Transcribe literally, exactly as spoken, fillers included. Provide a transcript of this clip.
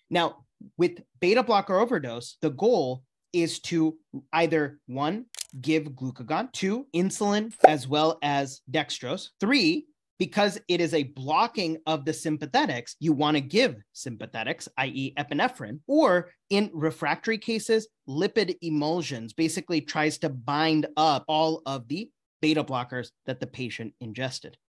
Now, with beta blocker overdose, the goal is to either one, give glucagon, two, insulin, as well as dextrose, three, because it is a blocking of the sympathetics, you want to give sympathetics, that is epinephrine, or in refractory cases, lipid emulsions, basically tries to bind up all of the beta blockers that the patient ingested.